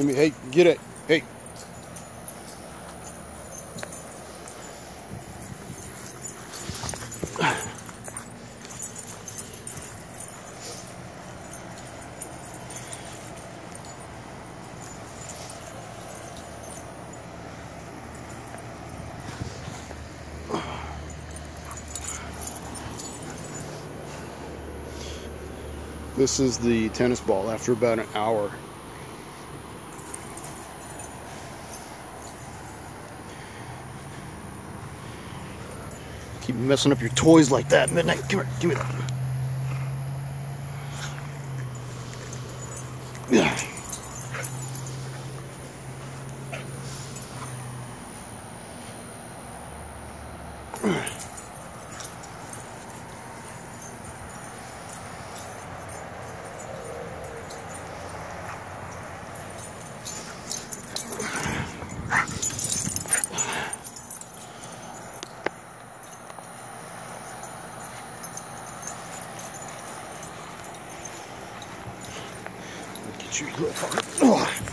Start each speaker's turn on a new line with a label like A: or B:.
A: Give me, hey, get it. Hey. This is the tennis ball after about an hour. Keep messing up your toys like that, Midnight. Come here, give me that. Yeah. Get you, little fucker.